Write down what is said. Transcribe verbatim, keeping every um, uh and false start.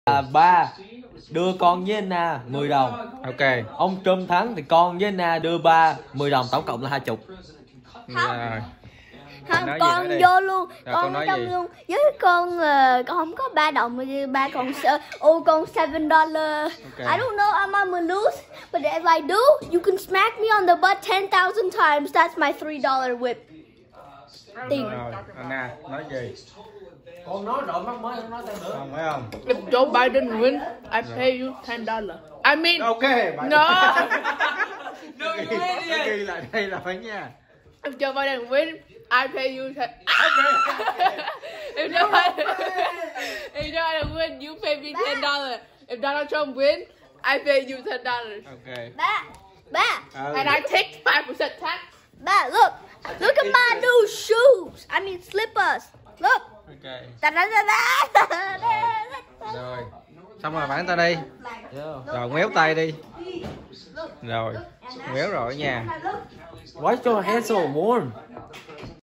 À, ba đưa con với Anna mười đồng. Ok. Ông Trump thắng thì con với Anna đưa ba mười đồng, tổng cộng là hai chục. Rồi. Không, nói con gì vô luôn. Rồi, con con nói trong gì? luôn. Với con uh, con không có ba đồng mà ba còn ô con seven dollar. Okay. I don't know, I'm gonna lose, but if I do, you can smack me on the butt ten thousand times. That's my three dollar whip. Tiền. Rồi, Anna nói gì? Con nói rồi mắc mới không nói thêm nữa. Không phải không? If Joe Biden win, I pay you ten dollars. I mean, Ok. Bạn no. Nó ghi lại đây là phải nha. If Joe Biden win, I pay you ten. If Joe Biden, if Joe Biden win, you pay me ten dollars. If Donald Trump win, I pay you ten dollars. Ok. Ba, ba, Ừ. And I take five percent tax. ba, look, look at my new shoes. I mean slippers. Look. Ok. Da, da, da, da, da, da. Rồi. Xong rồi bạn ta đi. Rồi ngoéo tay đi. Rồi. Ngoéo rồi nha. Why is your hair so warm?